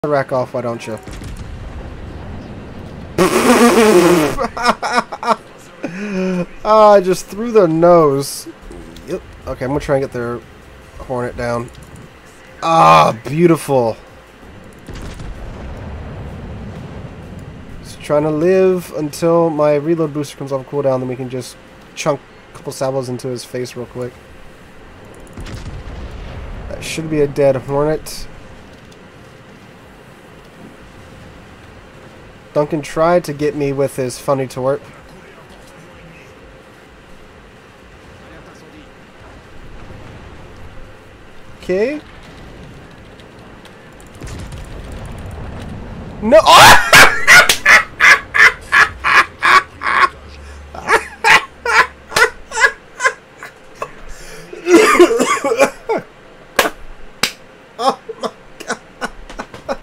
rack off, why don't you? I just threw their nose. Yep. Okay, I'm gonna try and get their hornet down. Ah, beautiful. Just trying to live until my reload booster comes off cooldown, then we can just chunk a couple salvos into his face real quick. That should be a dead hornet. Duncan tried to get me with his funny torp. Okay. No! Oh!